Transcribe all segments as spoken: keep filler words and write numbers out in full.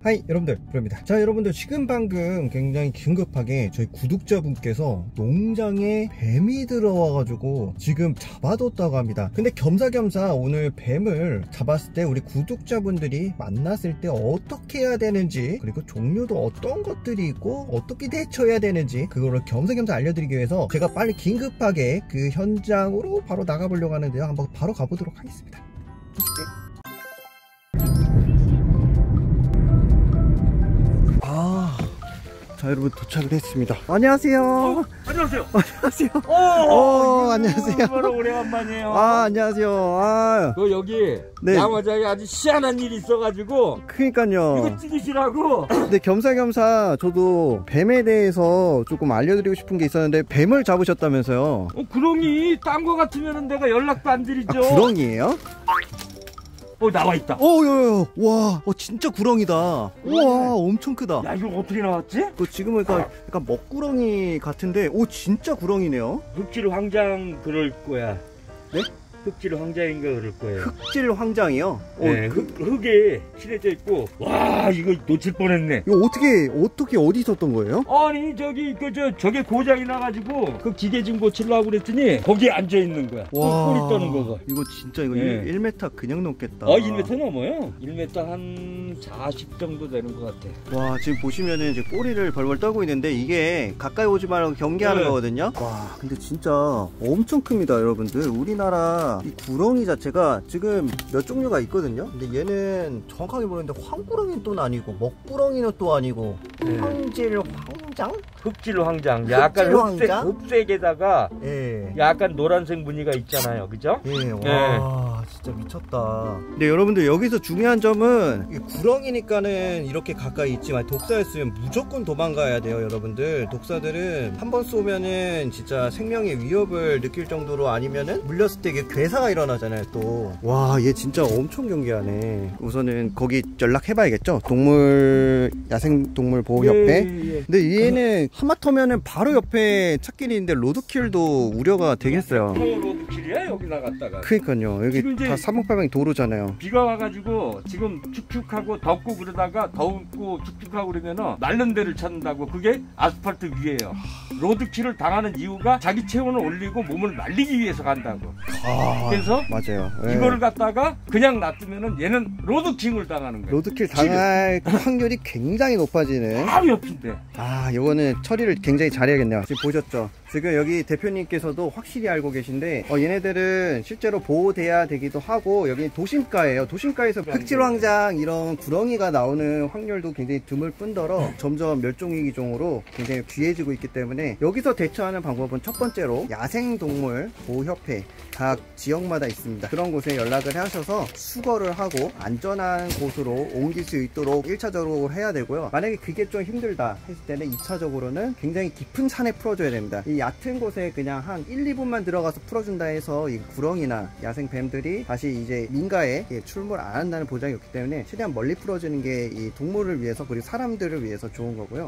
하이 여러분들, 브로입니다. 자, 여러분들 지금 방금 굉장히 긴급하게 저희 구독자분께서 농장에 뱀이 들어와가지고 지금 잡아뒀다고 합니다. 근데 겸사겸사 오늘 뱀을 잡았을 때 우리 구독자분들이 만났을 때 어떻게 해야 되는지, 그리고 종류도 어떤 것들이 있고 어떻게 대처해야 되는지 그거를 겸사겸사 알려드리기 위해서 제가 빨리 긴급하게 그 현장으로 바로 나가보려고 하는데요. 한번 바로 가보도록 하겠습니다. 아, 자, 여러분 도착을 했습니다. 안녕하세요. 어, 안녕하세요. 안녕하세요. 오, 어, 안녕하세요. 바로 오래간만이에요. 아, 안녕하세요. 아, 그 여기 네. 양화장에 아주 희한한 일이 있어가지고 그니까요. 이거 찍으시라고. 근데 겸사겸사 저도 뱀에 대해서 조금 알려드리고 싶은 게 있었는데, 뱀을 잡으셨다면서요? 어, 구렁이 딴 거 같으면은 내가 연락도 안 드리죠. 아, 구렁이에요? 어, 나와 있다. 오, 요, 요. 와, 어, 진짜 구렁이다. 우와, 엄청 크다. 야, 이거 어떻게 나왔지? 또 지금은 약간, 약간 먹구렁이 같은데, 오, 진짜 구렁이네요. 흑질 황장 그럴 거야. 네? 흑질 황장인가 그럴 거예요. 흑질 황장이요? 어, 네, 그, 흑, 흑에 칠해져 있고. 와, 이거 놓칠 뻔했네. 이거 어떻게, 어떻게 어디 있었던 거예요? 아니, 저기 그 저 저게 고장이 나가지고 그 기계 좀 고치려고 그랬더니 거기에 앉아 있는 거야. 꼬리 떠는 거가. 이거 진짜 이거 네. 일 미터 그냥 넘겠다. 아, 일 미터 넘어요. 일 미터 한 사십 정도 되는 것 같아. 와, 지금 보시면은 이제 꼬리를 벌벌 떨고 있는데, 이게 가까이 오지 말라고 경계하는 네. 거거든요. 와, 근데 진짜 엄청 큽니다, 여러분들. 우리나라 이 구렁이 자체가 지금 몇 종류가 있거든요. 근데 얘는 정확하게 모르는데 황구렁이는 또 아니고 먹구렁이는 또 아니고, 네. 황질 황장? 흑질 황장. 약간 흑질 흑색, 황장? 흑색에다가 예. 약간 노란색 무늬가 있잖아요. 그죠? 예, 와, 진짜 미쳤다. 근데 여러분들 여기서 중요한 점은, 이 구렁이니까는 이렇게 가까이 있지만 독사였으면 무조건 도망가야 돼요, 여러분들. 독사들은 한 번 쏘면은 진짜 생명의 위협을 느낄 정도로, 아니면은 물렸을 때 이게 괴사가 일어나잖아요, 또. 와, 얘 진짜 엄청 경계하네. 우선은 거기 연락해봐야겠죠? 동물, 야생동물보호협회. 예, 예, 예. 근데 얘는 하마터면은 바로 옆에 찾길이 있는데 로드킬도 우려가 되겠어요. 로드킬이야 여기 나갔다가. 그러니까요. 여기 지금 이제 다 사방팔방이 도로잖아요. 비가 와가지고 지금 축축하고 덥고 그러다가 더웠고 축축하고 그러면은 마른 데를 찾는다고. 그게 아스팔트 위에요. 로드킬을 당하는 이유가 자기 체온을 올리고 몸을 말리기 위해서 간다고. 아, 그래서 맞아요. 예. 이거를 갖다가 그냥 놔두면은 얘는 로드킬을 당하는 거예요. 로드킬 당할 확률이 굉장히 높아지는. 바로 옆인데. 아, 이거는 처리를 굉장히 잘해야겠네요. 지금 보셨죠? 지금 여기 대표님께서도 확실히 알고 계신데, 어, 얘네들은 실제로 보호돼야 되기도 하고, 여기 도심가예요. 도심가에서 흑질황장 이런 구렁이가 나오는 확률도 굉장히 드물 뿐더러 점점 멸종위기종으로 굉장히 귀해지고 있기 때문에, 여기서 대처하는 방법은 첫 번째로 야생동물 보호협회 각 지역마다 있습니다. 그런 곳에 연락을 하셔서 수거를 하고 안전한 곳으로 옮길 수 있도록 일 차적으로 해야 되고요. 만약에 그게 좀 힘들다 했을 때는 이 차적으로는 굉장히 깊은 산에 풀어줘야 됩니다. 이 얕은 곳에 그냥 한 일, 이 분만 들어가서 풀어준다 해서 이 구렁이나 야생 뱀들이 다시 이제 민가에 출몰 안 한다는 보장이 없기 때문에 최대한 멀리 풀어주는 게 이 동물을 위해서, 그리고 사람들을 위해서 좋은 거고요.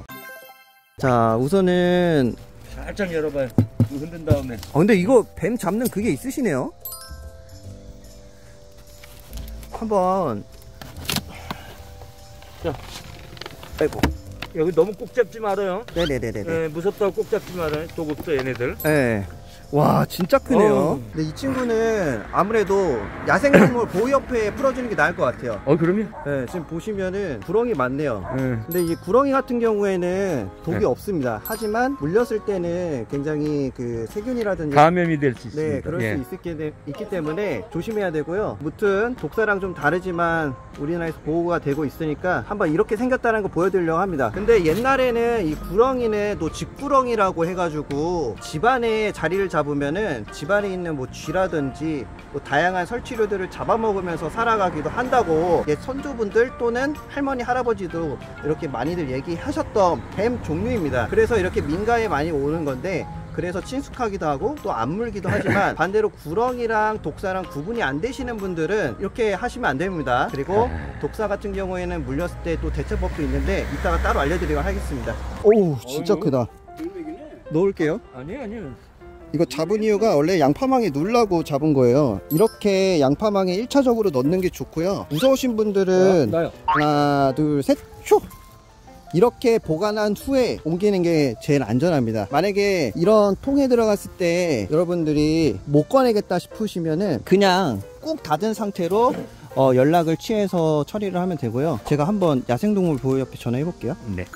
자, 우선은 살짝 열어봐요. 흔든 다음에. 어, 근데 이거 뱀 잡는 그게 있으시네요. 한번. 자, 아이고. 여기 너무 꼭 잡지 말아요. 네네네네. 네, 무섭다고 꼭 잡지 말아요. 독 없어 얘네들. 네. 와, 진짜 크네요. 어. 근데 이 친구는 아무래도 야생동물 보호협회에 풀어주는 게 나을 것 같아요. 어, 그럼요? 네, 지금 보시면은 구렁이 많네요. 네. 근데 이 구렁이 같은 경우에는 독이 네. 없습니다. 하지만 물렸을 때는 굉장히 그 세균이라든지 감염이 될 수 있습니다. 네, 그럴 예. 수 있기, 때, 있기 때문에 조심해야 되고요. 무튼 독사랑 좀 다르지만 우리나라에서 보호가 되고 있으니까 한번 이렇게 생겼다는 거 보여드리려고 합니다. 근데 옛날에는 이 구렁이는 또 집구렁이라고 해가지고 집안에 자리를 잡으면은 집안에 있는 뭐 쥐라든지 뭐 다양한 설치류들을 잡아먹으면서 살아가기도 한다고 옛 선조분들 또는 할머니 할아버지도 이렇게 많이들 얘기하셨던 뱀 종류입니다. 그래서 이렇게 민가에 많이 오는 건데, 그래서 친숙하기도 하고 또 안 물기도 하지만 반대로 구렁이랑 독사랑 구분이 안 되시는 분들은 이렇게 하시면 안 됩니다. 그리고 독사 같은 경우에는 물렸을 때 또 대처법도 있는데 이따가 따로 알려드리도록 하겠습니다. 오, 진짜 어이구. 크다. 넣을게요. 아니 아니요. 이거 잡은 이유가 원래 양파망에 넣으려고 잡은 거예요. 이렇게 양파망에 일 차적으로 넣는 게 좋고요. 무서우신 분들은 나요. 하나 둘 셋 쇼! 이렇게 보관한 후에 옮기는 게 제일 안전합니다. 만약에 이런 통에 들어갔을 때 여러분들이 못 꺼내겠다 싶으시면은 그냥 꾹 닫은 상태로 어, 연락을 취해서 처리를 하면 되고요. 제가 한번 야생동물 보호협회 전화해 볼게요. 네.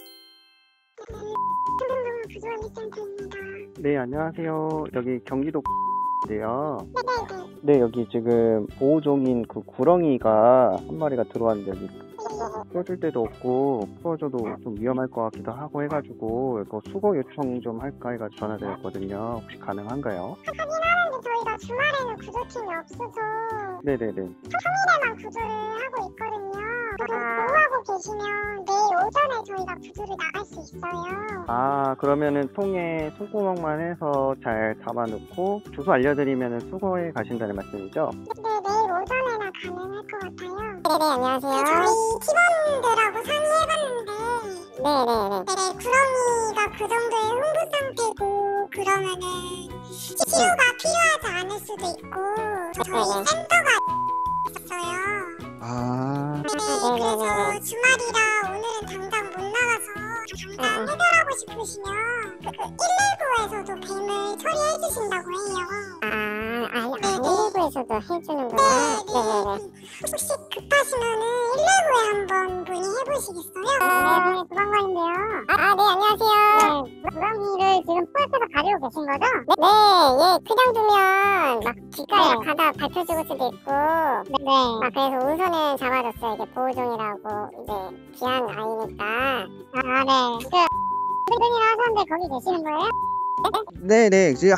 네, 안녕하세요. 여기 경기도 인데요. 네, 여기 지금 보호종인 그 구렁이가 한 마리가 들어왔는데 여기 풀어줄 데도 없고 풀어줘도 좀 위험할 것 같기도 하고 해가지고 이거 수거 요청 좀 할까 해가지고 전화드렸거든요. 혹시 가능한가요? 확인하는데 저희가 주말에는 구조팀이 없어서 네네네. 평일에만 구조를 하고 있거든요. 보호하고 계시면 내일 오전에 저희가 구조를 나갈 수 있어요. 아, 그러면은 통에 손구멍만 해서 잘 담아놓고 주소 알려드리면은 수거해 가신다는 말씀이죠? 네, 내일 오전에나 가능할 것 같아요. 네네, 안녕하세요. 저희 팀원들하고 상의해봤는데 네네네. 네, 구렁이가 그 정도의 흥부 상태고 그러면은 치료가 필요하지 않을 수도 있고 저희 센터가 있었어요. 아, 네, 그래서 주말이라 오늘은 당장 못 나가서 당장 해결하고 싶으시면 그 일일구에서도 뱀을 처리해 주신다고 해요. 아, 아, 일일구에서도 해주는구나. 네네네. 혹시 급하시면은 일일구에 한번 문의해 보시겠어요? 네, 구강관인데요. 아, 아, 네, 안녕하세요. 네, 구강이를 지금 포획해서 가지고 계신 거죠? 네, 네, 예, 그냥 두면 막 길가에 가다 밟혀죽을 수도 있고, 네, 네. 아, 그래서 우선은 잡아줬어요. 이게 보호종이라고 이제 귀한 아이니까. 아, 네. 그 분이라 하셨는데 거기 계시는 거예요? 네네. 지금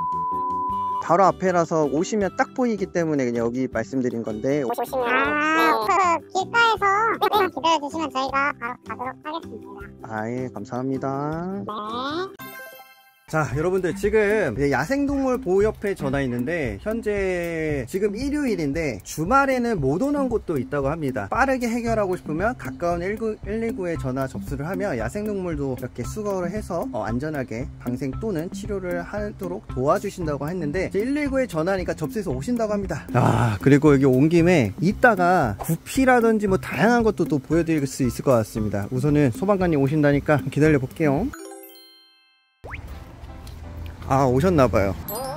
바로 앞에라서 오시면 딱 보이기 때문에 그냥 여기 말씀드린 건데. 오시면 아, 네. 그 길가에서 조금만 기다려주시면 저희가 바로 가도록 하겠습니다. 아, 예, 감사합니다. 네. 자, 여러분들 지금 야생동물 보호협회 전화 있는데 현재 지금 일요일인데 주말에는 못 오는 곳도 있다고 합니다. 빠르게 해결하고 싶으면 가까운 일일구에 전화 접수를 하면 야생동물도 이렇게 수거를 해서 어, 안전하게 방생 또는 치료를 하도록 도와주신다고 했는데 일일구에 전화하니까 접수해서 오신다고 합니다. 아, 그리고 여기 온 김에 이따가 구피라든지 뭐 다양한 것도 또 보여드릴 수 있을 것 같습니다. 우선은 소방관님 오신다니까 기다려 볼게요. 아, 오셨나봐요.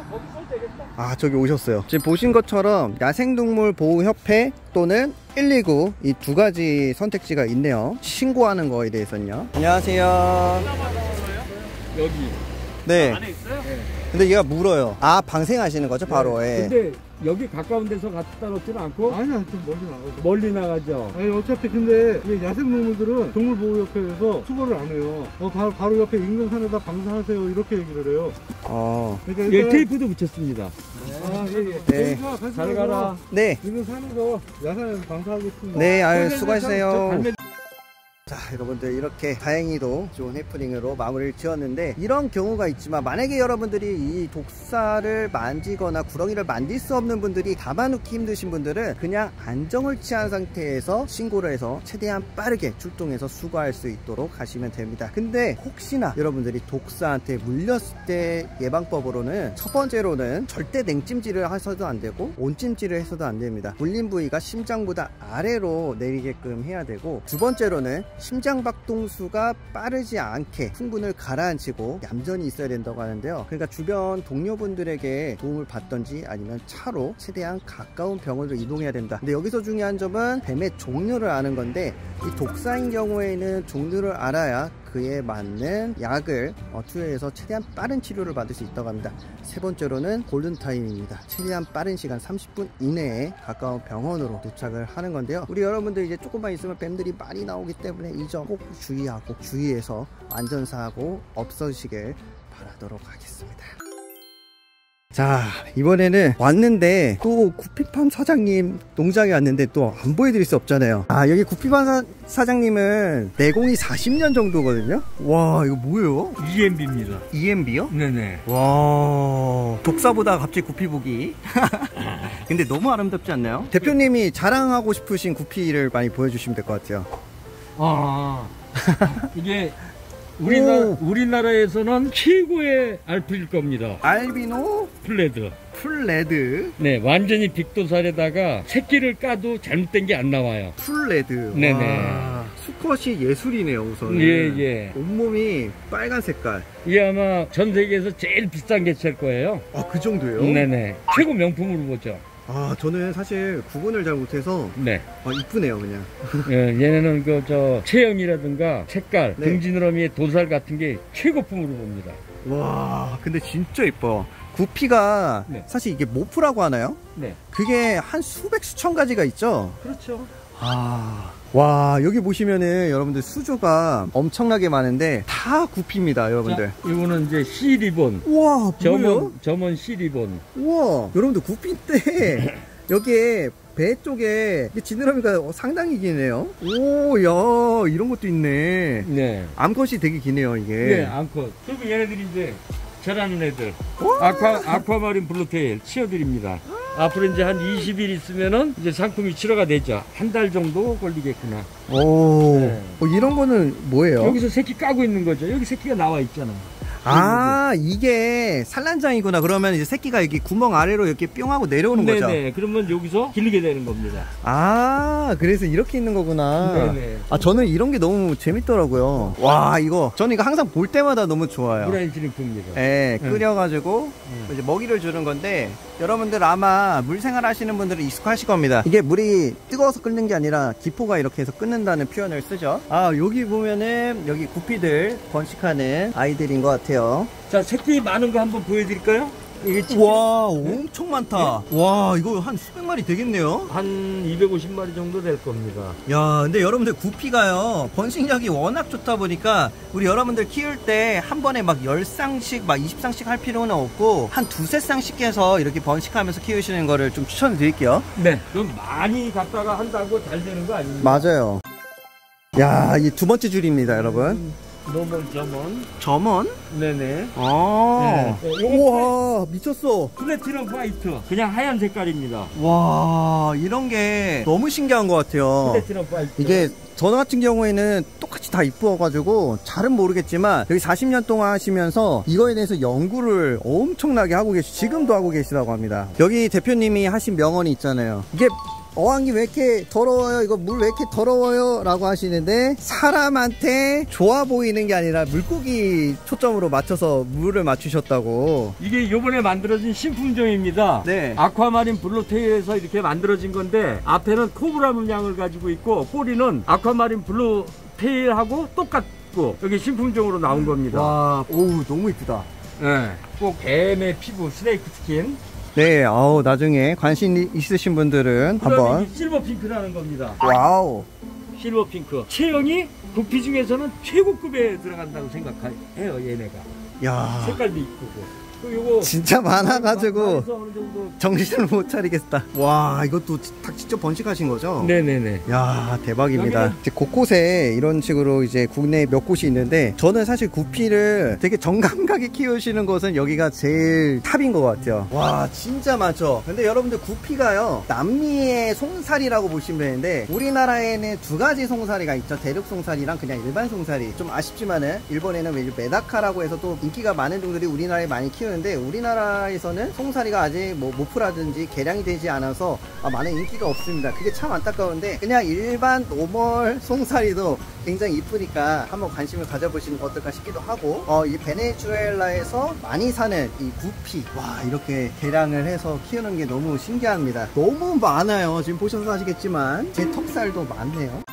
아, 저기 오셨어요. 지금 보신 것처럼 야생동물 보호협회 또는 일일구 이 두 가지 선택지가 있네요. 신고하는 거에 대해서는요. 안녕하세요. 여기. 네. 안에 있어요? 네. 근데 얘가 물어요. 아, 방생하시는 거죠? 바로. 네. 예. 근데 여기 가까운 데서 갖다 놓지는 않고 아니야, 좀 멀리 나가죠. 멀리 나가죠. 아니, 어차피 근데 이게 야생동물들은 동물보호협회에서 수거를 안 해요. 어, 바로, 바로 옆에 인근산에다 방사하세요 이렇게 얘기를 해요. 어. 그러니까 예, 일단- 테이프도 붙였습니다. 아, 예, 예. 네. 저희가 같이 잘 가서 가라. 네. 인근산에서 야산에서 방사하겠습니다. 네, 아유, 저 수고하세요. 갈매- 자, 여러분들 이렇게 다행히도 좋은 해프닝으로 마무리를 지었는데 이런 경우가 있지만 만약에 여러분들이 이 독사를 만지거나 구렁이를 만질 수 없는 분들이 담아놓기 힘드신 분들은 그냥 안정을 취한 상태에서 신고를 해서 최대한 빠르게 출동해서 수거할 수 있도록 하시면 됩니다. 근데 혹시나 여러분들이 독사한테 물렸을 때 예방법으로는 첫 번째로는 절대 냉찜질을 해서도 안 되고 온찜질을 해서도 안 됩니다. 물린 부위가 심장보다 아래로 내리게끔 해야 되고, 두 번째로는 심장박동수가 빠르지 않게 풍분을 가라앉히고 얌전히 있어야 된다고 하는데요. 그러니까 주변 동료분들에게 도움을 받던지 아니면 차로 최대한 가까운 병원으로 이동해야 된다. 근데 여기서 중요한 점은 뱀의 종류를 아는 건데, 이 독사인 경우에는 종류를 알아야 그에 맞는 약을 어, 투여해서 최대한 빠른 치료를 받을 수 있다고 합니다. 세 번째로는 골든타임입니다. 최대한 빠른 시간 삼십 분 이내에 가까운 병원으로 도착을 하는 건데요. 우리 여러분들 이제 조금만 있으면 뱀들이 많이 나오기 때문에 이 점 꼭 주의하고 주의해서 안전사고 없어지길 바라도록 하겠습니다. 자, 이번에는 왔는데 또 구피팜 사장님 농장에 왔는데 또 안 보여드릴 수 없잖아요. 아, 여기 구피팜 사, 사장님은 내공이 사십 년 정도거든요. 와, 이거 뭐예요? 이엠비입니다. 이엠비요? 네네. 와, 독사보다 갑자기 구피 보기. 근데 너무 아름답지 않나요? 대표님이 자랑하고 싶으신 구피를 많이 보여주시면 될 것 같아요. 아, 이게 우리나라, 오. 우리나라에서는 최고의 알프일 겁니다. 알비노 플레드. 풀레드. 네, 완전히 빅도살에다가 새끼를 까도 잘못된 게 안 나와요. 풀레드. 네네. 와, 수컷이 예술이네요, 우선. 예, 예. 온몸이 빨간 색깔. 이게 아마 전 세계에서 제일 비싼 개체일 거예요. 아, 그 정도예요? 네네. 최고 명품으로 보죠. 아, 저는 사실 구분을 잘 못해서 네. 아, 이쁘네요, 그냥. 예, 얘네는 그 저 체형이라든가 색깔, 네. 등지느러미의 도살 같은 게 최고품으로 봅니다. 와, 근데 진짜 이뻐. 구피가 네. 사실 이게 모프라고 하나요? 네. 그게 한 수백 수천 가지가 있죠. 그렇죠. 아, 와, 여기 보시면은 여러분들 수조가 엄청나게 많은데 다 구피입니다, 여러분들. 자, 이거는 이제 C리본. 우와, 뭐예요? 점원, 점원 C리본. 우와, 여러분들 구피 때 여기에 배 쪽에 지느러미가 상당히 기네요. 오, 야, 이런 것도 있네. 네. 암컷이 되게 기네요, 이게. 네, 암컷. 그리고 얘네들이 이제 자라는 애들. 아쿠아, 아쿠아마린 블루테일 치어드립니다. 앞으로 이제 한 이십 일 있으면은 이제 상품이 출하가 되죠. 한 달 정도 걸리겠구나. 오, 네. 어, 이런 거는 뭐예요? 여기서 새끼 까고 있는 거죠. 여기 새끼가 나와 있잖아. 아, 이게 산란장이구나. 그러면 이제 새끼가 여기 구멍 아래로 이렇게 뿅 하고 내려오는 거죠? 네네. 그러면 여기서 기르게 되는 겁니다. 아, 그래서 이렇게 있는 거구나. 네네. 아, 저는 이런 게 너무 재밌더라고요. 와, 이거 저는 이거 항상 볼 때마다 너무 좋아요. 브라인 시림프입니다. 예, 응. 끓여가지고 응. 이제 먹이를 주는 건데, 여러분들 아마 물생활 하시는 분들은 익숙하실 겁니다. 이게 물이 뜨거워서 끓는 게 아니라 기포가 이렇게 해서 끓는다는 표현을 쓰죠. 아, 여기 보면은 여기 구피들 번식하는 아이들인 것 같아요. 자, 새끼 많은 거 한번 보여드릴까요? 이게 지금 와, 엄청 많다. 와, 이거 한 수백 마리 되겠네요. 한 이백오십 마리 정도 될 겁니다. 야, 근데 여러분들 구피가요, 번식력이 워낙 좋다 보니까 우리 여러분들 키울 때 한 번에 막 열 쌍씩 막 이십 쌍씩 할 필요는 없고 한 두세 쌍씩 해서 이렇게 번식하면서 키우시는 거를 좀 추천을 드릴게요. 네. 그럼 많이 갖다가 한다고 잘 되는 거 아닙니까? 맞아요. 야, 이 두 번째 줄입니다, 여러분. 노멀 점원. 점원? 네네. 아, 네. 네, 우와, 미쳤어. 플래티넘 화이트. 그냥 하얀 색깔입니다. 와, 이런 게 너무 신기한 것 같아요. 플래티넘 화이트. 이게 저 같은 경우에는 똑같이 다 이쁘어가지고 잘은 모르겠지만 여기 사십 년 동안 하시면서 이거에 대해서 연구를 엄청나게 하고 계시, 지금도 하고 계시다고 합니다. 여기 대표님이 하신 명언이 있잖아요. 이게 어항이 왜 이렇게 더러워요? 이거 물 왜 이렇게 더러워요? 라고 하시는데, 사람한테 좋아 보이는 게 아니라 물고기 초점으로 맞춰서 물을 맞추셨다고. 이게 요번에 만들어진 신품종입니다. 네. 아쿠아마린 블루테일에서 이렇게 만들어진 건데, 앞에는 코브라 문양을 가지고 있고 꼬리는 아쿠아마린 블루테일하고 똑같고, 여기 신품종으로 나온 겁니다. 와, 오우, 너무 이쁘다. 네. 꼭 뱀의 피부, 스네이크 스킨. 네, 아우, 나중에 관심 있으신 분들은 한번. 실버 핑크라는 겁니다. 와우. 실버 핑크. 체형이 구피 중에서는 최고급에 들어간다고 생각해요, 얘네가. 야, 색깔도 이쁘고. 또 요거 진짜 많아가지고 많아서 어느 정도. 정신을 못 차리겠다. 와, 이것도 닭 직접 번식하신 거죠? 네네네. 야, 대박입니다. 여기는- 이제 곳곳에 이런 식으로 이제 국내에 몇 곳이 있는데, 저는 사실 구피를 되게 정감각에 키우시는 곳은 여기가 제일 탑인 것 같아요. 와, 진짜 많죠. 근데 여러분들 구피가요, 남미의 송사리라고 보시면 되는데, 우리나라에는 두 가지 송사리가 있죠. 대륙 송사리랑 그냥 일반 송사리. 좀 아쉽지만은 일본에는 왜 메다카라고 해서 또 인기가 많은 종들이 우리나라에 많이 키우는데, 우리나라에서는 송사리가 아직 뭐 모프라든지 개량이 되지 않아서 아, 많은 인기가 없습니다. 그게 참 안타까운데, 그냥 일반 노멀 송사리도 굉장히 이쁘니까 한번 관심을 가져보시는 거 어떨까 싶기도 하고, 어, 이 베네수엘라에서 많이 사는 이 구피, 와, 이렇게 개량을 해서 키우는 게 너무 신기합니다. 너무 많아요. 지금 보셔서 아시겠지만 제 턱살도 많네요.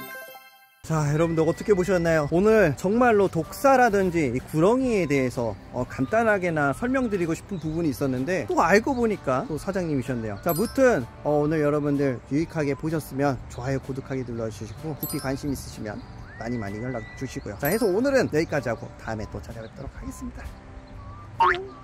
자, 여러분들 어떻게 보셨나요? 오늘 정말로 독사라든지 이 구렁이에 대해서 어, 간단하게나 설명드리고 싶은 부분이 있었는데, 또 알고 보니까 또 사장님이셨네요. 자, 무튼 어, 오늘 여러분들 유익하게 보셨으면 좋아요, 구독하기 눌러주시고, 구피 관심 있으시면 많이 많이 연락 주시고요. 자, 해서 오늘은 여기까지 하고 다음에 또 찾아뵙도록 하겠습니다. 안녕.